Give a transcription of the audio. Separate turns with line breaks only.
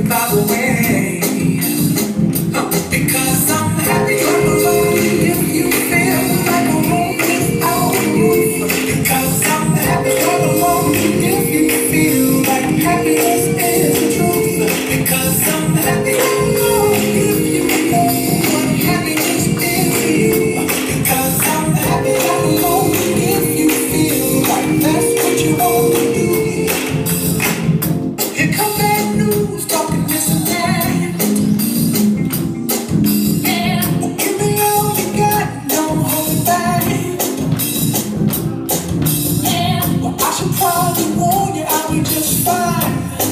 by the way. Because I'm happy I'm alone if you feel like a room without a roof. Because I'm happy I'm alone if you feel like happiness is the truth. Because I'm happy I'm alone if you know what happiness is to you. Because I'm happy I'm alone if you feel like that's what you want to do. Here come bad news talking this and that. Probably warn you I'll be just fine.